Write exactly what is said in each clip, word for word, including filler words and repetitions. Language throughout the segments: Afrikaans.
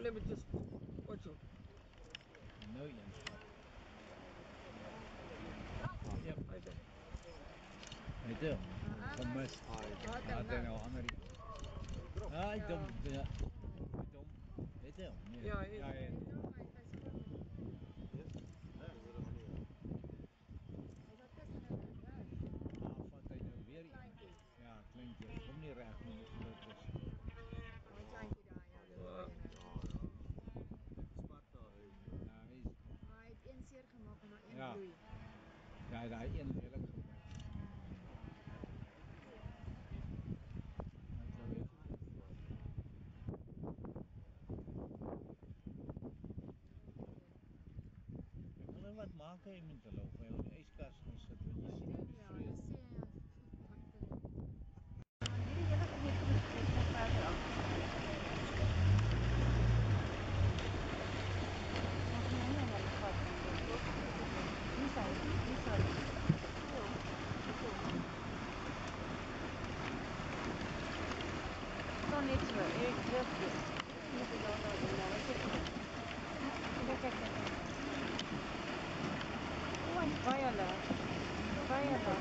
let me just watch it. No, Jens. Yep. Right there. Itu kemas. Ada yang Amerika. Ah, itu itu itu. Ja, ja, ja. Vat hy nou weer een. Ja, kleintjie. Kom nie reg nie, moet groot wees. Mooi kleintjie daar, ja, dis baie nou. Sparta. Ja, hy's Maar hy het een seer gemaak en maar een Ja. bloei. ja, daai een lelik gebruik. Hy sou weer Ek wonder wat maak hy met hulle of hy in die yskas gaan sit wat jy sien in die Ja, vrede. dis sê hy Hierdie hele gebied is nog verder af. Nog nie aan hulle pad. Dis hy, dis hy. So net so, ek druk dit. Net so daar daar daar. Kyk kyk kyk. Oei, baie hulle. Baie hulle.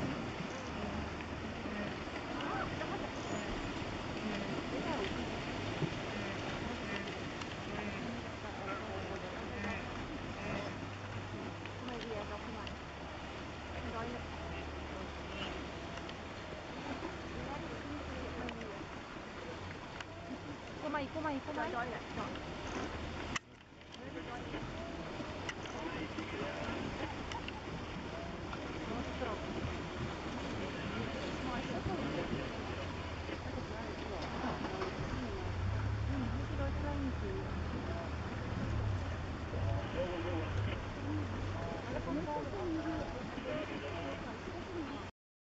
Kom maar, kom maar, kom maar.